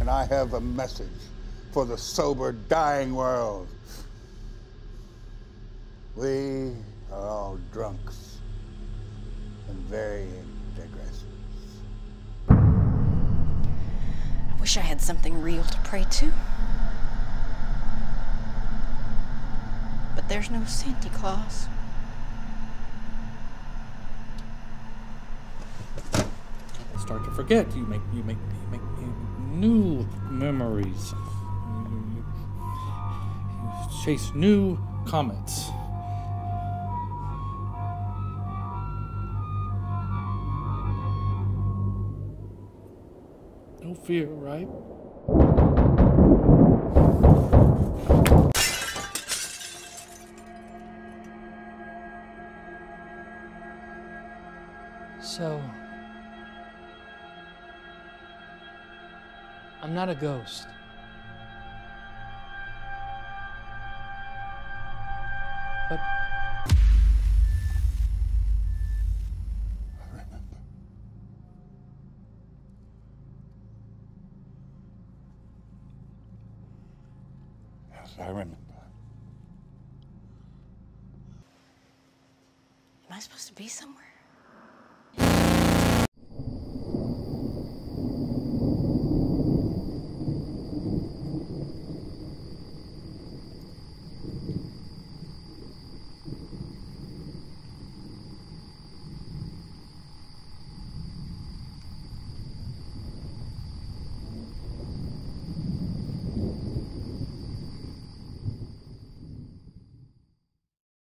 and I have a message for the sober, dying world. We are all drunks and varying digressors. I wish I had something real to pray to. But there's no Santa Claus. Start to forget. You make new memories. You chase new comets. No fear, right? So, I'm not a ghost. But I remember. Yes, I remember. Am I supposed to be somewhere?